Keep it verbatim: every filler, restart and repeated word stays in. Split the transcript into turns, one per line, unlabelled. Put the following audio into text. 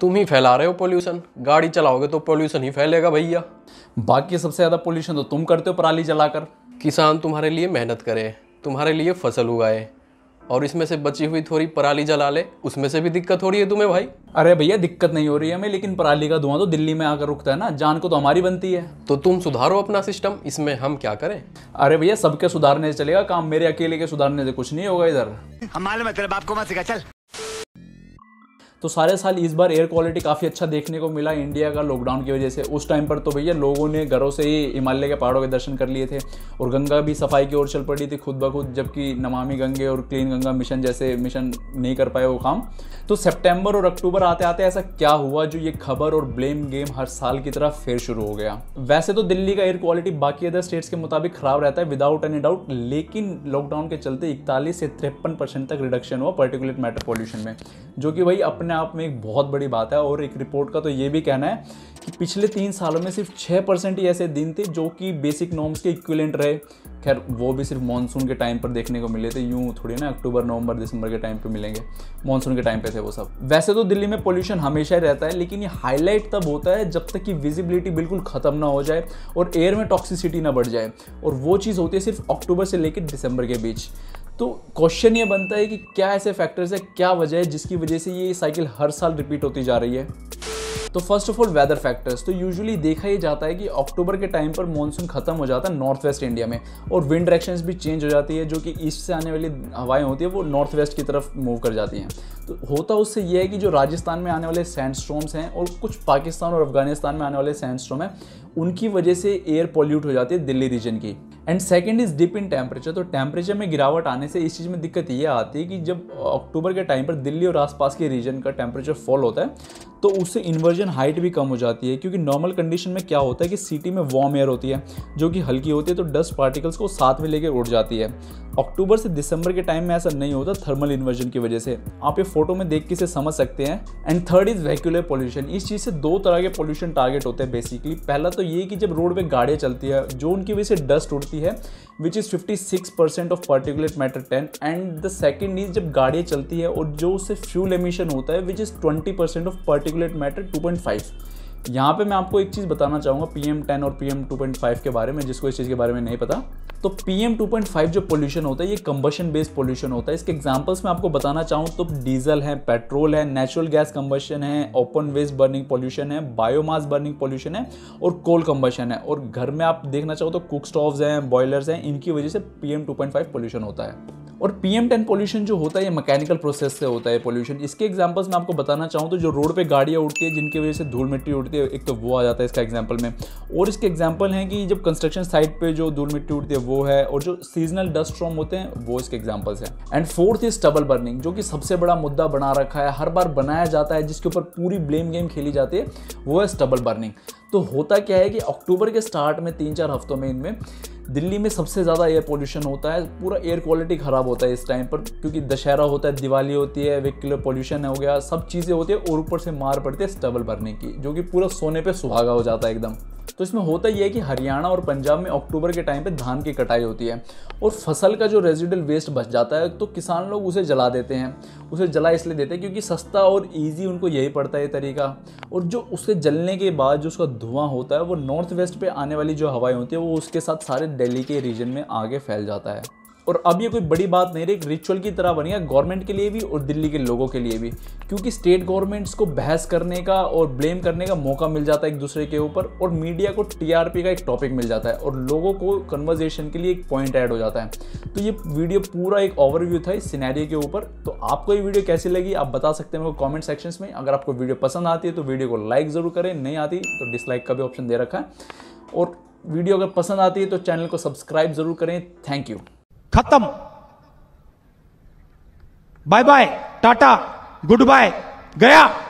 तुम ही फैला रहे हो पोल्यूशन। गाड़ी चलाओगे तो पोल्यूशन ही फैलेगा भैया।
बाकी सबसे ज़्यादा पोल्यूशन तो तुम करते हो पराली जलाकर।
किसान तुम्हारे लिए मेहनत करे, तुम्हारे लिए फसल उगाए, और इसमें से बची हुई थोड़ी पराली जला ले, उसमें से भी दिक्कत हो रही है तुम्हें भाई।
अरे भैया दिक्कत नहीं हो रही है हमें, लेकिन पराली का धुआं तो दिल्ली में आकर रुकता है ना, जान को तो हमारी बनती है।
तो तुम सुधारो अपना सिस्टम, इसमें हम क्या करें।
अरे भैया सबके सुधारने से चलेगा काम, मेरे अकेले के सुधारने से कुछ नहीं होगा इधर।
हम मालूम है तेरे बाप को मत सिखा, चल।
तो सारे साल इस बार एयर क्वालिटी काफ़ी अच्छा देखने को मिला इंडिया का लॉकडाउन की वजह से। उस टाइम पर तो भैया लोगों ने घरों से ही हिमालय के पहाड़ों के दर्शन कर लिए थे, और गंगा भी सफाई की ओर चल पड़ी थी खुद ब खुद, जबकि नमामि गंगे और क्लीन गंगा मिशन जैसे मिशन नहीं कर पाए वो काम। तो सितंबर और अक्टूबर आते आते ऐसा क्या हुआ जो ये खबर और ब्लेम गेम हर साल की तरह फिर शुरू हो गया। वैसे तो दिल्ली का एयर क्वालिटी बाकी अदर स्टेट्स के मुताबिक खराब रहता है विदाउट एनी डाउट, लेकिन लॉकडाउन के चलते इकतालीस से तिरपन परसेंट तक रिडक्शन हुआ पार्टिकुलेट मैटर पॉल्यूशन में, जो कि भाई अपने आप में एक बहुत बड़ी बात है। और एक रिपोर्ट का तो ये भी कहना है कि पिछले तीन सालों में सिर्फ छः परसेंट ही ऐसे दिन थे जो कि बेसिक नॉर्म्स के इक्विवेलेंट रहे। खैर वो भी सिर्फ मानसून के टाइम पर देखने को मिले थे, यूं थोड़ी ना अक्टूबर नवंबर दिसंबर के टाइम पे मिलेंगे, मानसून के टाइम पे थे वो सब। वैसे तो दिल्ली में पोल्यूशन हमेशा ही रहता है, लेकिन ये हाईलाइट तब होता है जब तक कि विजिबिलिटी बिल्कुल खत्म ना हो जाए और एयर में टॉक्सिसिटी ना बढ़ जाए, और वो चीज़ होती है सिर्फ अक्टूबर से लेकर दिसंबर के बीच। तो क्वेश्चन ये बनता है कि क्या ऐसे फैक्टर्स है, क्या वजह है जिसकी वजह से ये साइकिल हर साल रिपीट होती जा रही है। तो first of all weather factors. तो यूजुअली देखा ये जाता है कि अक्टूबर के टाइम पर मानसून खत्म हो जाता है नॉर्थ वेस्ट इंडिया में, और विंड डायरेक्शंस भी चेंज हो जाती है, जो कि ईस्ट से आने वाली हवाएं होती है वो नॉर्थ वेस्ट की तरफ मूव कर जाती हैं। तो होता उससे ये है कि जो राजस्थान में आने वाले सैंडस्टॉर्म्स हैं और कुछ पाकिस्तान और अफगानिस्तान में आने वाले सैंडस्टॉर्म हैं, उनकी वजह से एयर पॉल्यूट हो जाती है दिल्ली रीजन की। And second is dip in temperature. तो टेम्परेचर में गिरावट आने से इस चीज़ में दिक्कत ये आती है कि जब अक्टूबर के टाइम पर दिल्ली और आसपास के रीजन का टेम्परेचर फॉल होता है तो उससे इन्वर्जन हाइट भी कम हो जाती है, क्योंकि नॉर्मल कंडीशन में क्या होता है कि सिटी में वार्म एयर होती है जो कि हल्की होती है, तो डस्ट पार्टिकल्स को साथ में लेकर उड़ जाती है। अक्टूबर से दिसंबर के टाइम में ऐसा नहीं होता थर्मल इन्वर्जन की वजह से, आप ये फोटो में देख के इसे समझ सकते हैं। And third is vehicular pollution. इस चीज़ से दो तरह के पोल्यूशन टारगेट होते हैं बेसिकली। पहला तो ये कि जब रोड पे गाड़ियाँ चलती है जो उनकी वजह से डस्ट उड़ती है which is fifty six percent of particulate matter ten. And the second is जब गाड़ियाँ चलती है और जो उससे फ्यूल एमिशन होता है which is twenty percent of particulate matter two point five. यहाँ पे मैं आपको एक चीज़ बताना चाहूँगा पी एम टेन और P M two point five के बारे में, जिसको इस चीज़ के बारे में नहीं पता। तो P M two point five जो पोल्यूशन होता है ये कंबशन बेस्ड पोल्यूशन होता है। इसके एग्जांपल्स मैं आपको बताना चाहूँ तो डीजल है, पेट्रोल है, नेचुरल गैस कंबशन है, ओपन वेस्ट बर्निंग पोल्यूशन है, बायोमास बर्निंग पोल्यूशन है और कोल कंबशन है। और घर में आप देखना चाहो तो कुक स्टोव्स हैं, बॉयलर्स हैं, इनकी वजह से P M two point five pollution होता है। और पी एम टेन पोल्यूशन जो होता है ये मैकेनिकल प्रोसेस से होता है पोल्यूशन। इसके एग्जांपल्स मैं आपको बताना चाहूँ तो जो रोड पे गाड़ियाँ उड़ती है जिनकी वजह से धूल मिट्टी उड़ती है, एक तो वो आ जाता है इसका एग्जांपल में। और इसके एग्जांपल हैं कि जब कंस्ट्रक्शन साइट पे जो धूल मिट्टी उड़ती है वो है, और जो सीजनल डस्ट स्टॉर्म होते हैं वो इसके एग्जांपल्स हैं। And fourth is stubble burning, जो कि सबसे बड़ा मुद्दा बना रखा है, हर बार बनाया जाता है, जिसके ऊपर पूरी ब्लेम गेम खेली जाती है, वो है स्टबल बर्निंग। तो होता क्या है कि अक्टूबर के स्टार्ट में तीन चार हफ्तों में इनमें दिल्ली में सबसे ज़्यादा एयर पोल्यूशन होता है, पूरा एयर क्वालिटी ख़राब होता है इस टाइम पर, क्योंकि दशहरा होता है, दिवाली होती है, वेहिकुलर पोल्यूशन हो गया, सब चीज़ें होती है, और ऊपर से मार पड़ती है स्टबल बर्निंग की, जो कि पूरा सोने पे सुहागा हो जाता है एकदम। तो इसमें होता यह है कि हरियाणा और पंजाब में अक्टूबर के टाइम पे धान की कटाई होती है, और फसल का जो रेजिडुअल वेस्ट बच जाता है तो किसान लोग उसे जला देते हैं। उसे जला इसलिए देते हैं क्योंकि सस्ता और इजी उनको यही पड़ता है ये तरीका। और जो उसके जलने के बाद जो उसका धुआं होता है वो नॉर्थ वेस्ट पे आने वाली जो हवाएं होती है वो उसके साथ सारे दिल्ली के रीजन में आगे फैल जाता है। और अब ये कोई बड़ी बात नहीं रही, एक रिचुअल की तरह बन गया गवर्नमेंट के लिए भी और दिल्ली के लोगों के लिए भी, क्योंकि स्टेट गवर्नमेंट्स को बहस करने का और ब्लेम करने का मौका मिल जाता है एक दूसरे के ऊपर, और मीडिया को टीआरपी का एक टॉपिक मिल जाता है, और लोगों को कन्वर्सेशन के लिए एक पॉइंट ऐड हो जाता है। तो ये वीडियो पूरा एक ओवरव्यू था इस सिनेरियो के ऊपर। तो आपको ये वीडियो कैसी लगी आप बता सकते हैं मेरे को कॉमेंट सेक्शंस में। अगर आपको वीडियो पसंद आती है तो वीडियो को लाइक ज़रूर करें, नहीं आती तो डिसलाइक का भी ऑप्शन दे रखा है। और वीडियो अगर पसंद आती है तो चैनल को सब्सक्राइब ज़रूर करें। Thank you.
खत्म, bye bye, tata, good bye, गया।